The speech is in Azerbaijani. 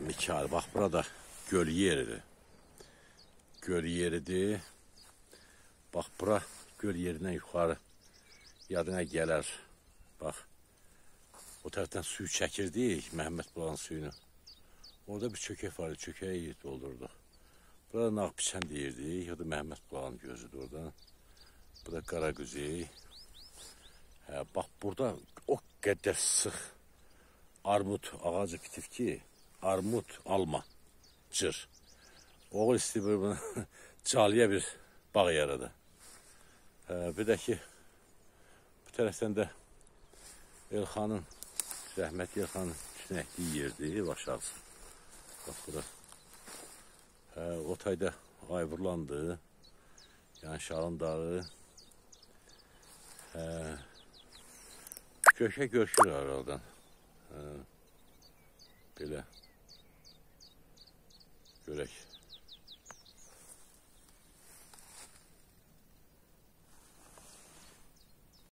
Nikah. Bax, burada göl yeridir. Göl yeridir. Bax, bura göl yerindən yuxarı yadına gələr. Bax, o tərəfdən suyu çəkirdik, Məhəmməd bulanın suyunu. Orada bir çökək var, çökəyi doldurduq. Burada Nağpiçən deyirdik, o da Məhəmməd bulanın gözüdür oradan. Bu da Qaragüzey. Bax, burada o qədər sıx armud ağacı bitib ki, armud, alma, cır. Oğul istəyir bunu calıya bir bağ yaradı. Bir də ki, bu tərəfdən də Elxanın, rəhmətli Elxanın tünəkliyi yerdir, aşağısı. Bax, bura. O tayda Ayvurlandı, yəni Şalın dağı. Göşə görüşür aradan. Belə görək.